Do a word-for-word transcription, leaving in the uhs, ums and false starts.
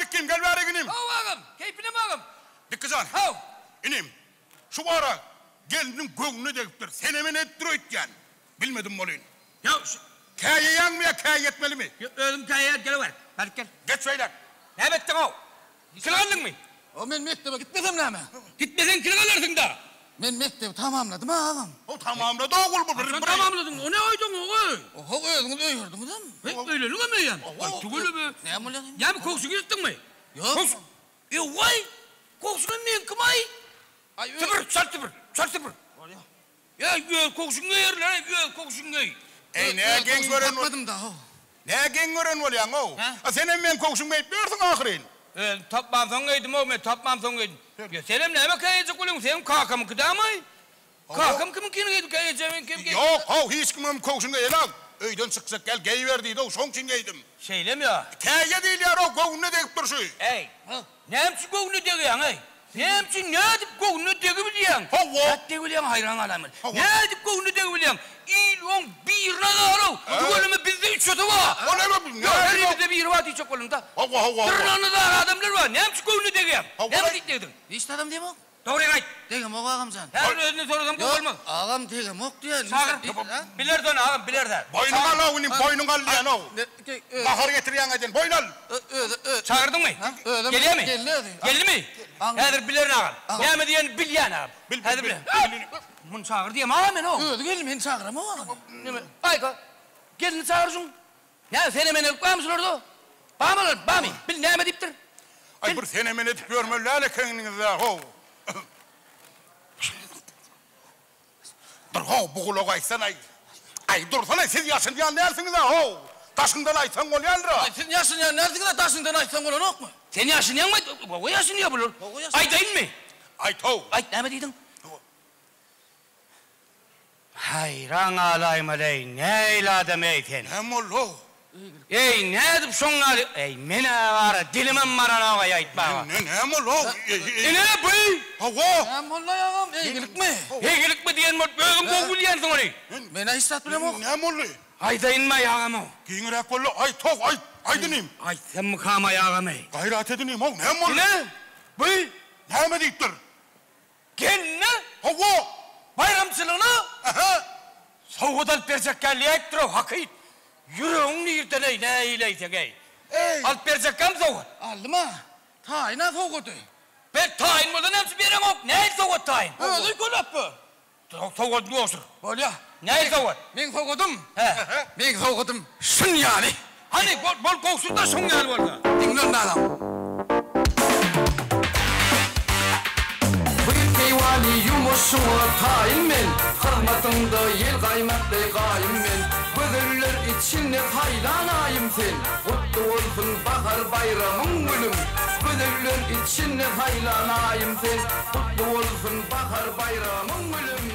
dikkim gel bari inim. Hav ağam, keyfine mi ağam? Dikkizan. Hav. İnim. Şu ara gelinin göğünü dekiptir. Sen hemen ettir ötken. Bilmedim molin. Ya Kaya yan mı ya kaya yetmeli mi? ölüm kaya gel var. Hadi gel. Geç söyler. Ne bettin o? Kırıldın mı? O men mektebe gitmedim ne mi? Gitmesen kırıldın da. Men mektebi tamamladım ağam. O tamamladı oğul bu. Sen tamamladın. O ne oydun oğul? O öldüm öldüm değil mi? Pek öyle mi yan? Tugulu mu? Ne mi lan? Ya bir kokusunu yuttin mu? Yok. Ya vay! Kokusunu men kımay? Ay Tıpır, çar tıpır, çar tıpır. Ya göl kokusunu yer lan, göl kokusunu yer. Ey ne gen gören ol. Bakmadım da o. Ne gen gören ol yan o. Ha? Sen hemen kokusun beyip gördün ahirin. Ee, tapmam sonuydım o, ben tapmam sonuydım. Ya senem ne mi kayacak olayım, senin kakamı kıdamay? Kakam kimin kini gidip kayacağım, kim kim? Yok, o hiç kimim kokusun gel lan. Öyden çıksak gel geyiverdiydi o son için geydim. Şeyle mi ya? Kaya değil ya o göğünü dekip dursu. Ey, ne hemçin koğunu degiyen ey? Ne hemçin ne edip koğunu degibiliyen? Hava. Ne degibiliyen hayran alamır. Ne edip koğunu degibiliyen? İlon bir nağaro. Tuğulümü bizde üç şotu var. O ne mi? Yok, her evde bir var diyecek oğlum da. Hava hava. Tırnağını da adamlar var. Ne hemçin koğunu degiyen? Ne mi dikledin? İşte adam değil mi? Doğru gayet. Degem o ağam sen. Her özünü sorudan Yok kovulmaz. ağam degem ok diye. Sağır. Bilir dön ağam, bilir de. Boynun al o benim boynun al diyen o. Bahar getiriyen edin boyun al. Çağırdın mı? Öyle mi? Geliyor mu? Geldi. Geldi mi? Ağam. Hedir bilir ağam. Ne mi diyen bil yani ağam. Bil, bil, Hedir bil, bilir. bil, bil. Bunu çağır diyem ağam ben o. Öyle gelin beni çağıram o ağam. Ayka. Gelin çağırsın. Ya sen hemen öp bağımsın orada. Bağımın bağımın. Bil ne mi deyiptir? Ay bir sen hemen edip görme lale kendinize ho. Dur ho buğulu aysan ay. Ay dursana siz yaşın yan dersiniz ha ho. Taşından aysan ol yandıra. Ay sen yaşın ya nerede kadar taşından aysan olan ok mu? Sen yaşın yan mı? O yaşın ya bulur. O yaşın. Ay değil mi? Ay tov. Ay ne mi dedin? Hayran alayım aley. Ne eyladım ey seni. Ne mol ho. Ey ne edip şunla ey mene var dilimin marana koy ayıt bana. Ne ne mol ho. E ne bu? Hava. Ben vallahi ağam eygilik mi? Hegelik mi diyen mot böğüm kovul yansın onu. Ben hisset bilem ok. Ne mol. Ayda inme yağım o. Giyinirek kollu ay tov ay. Ay dinim. Ay sen mi kama yağım ey. Gayret edinim ho. Ne mol. Ne? Bu? Ne mi deyiptir? Gel ne? Hava. Bayramçılığını Aha. soğudan perzekkalli ettir o hakit. Yüreğini yırtın ey ne eyleysen ey. Ey. Al perzekkam soğut. Aldım ha. Tayına soğudu. Ben tayin buradan hepsi benim ok. Ne soğut tayin? Öyle kulap bu. Soğut mu olsun? Böyle. Ne soğut? Ben soğudum. He. Ben soğudum. Şun yani. Hani bol, bol kovsun da şun gel orada. Dinlen de adam. Vali yumuşuğu tayin men Hırmatında yel kaymaklı kayım men Gözüller içinde haylanayım sen Kutlu olsun bahar bayramın gülüm Gözüller içinde haylanayım sen Kutlu olsun bahar bayramın gülüm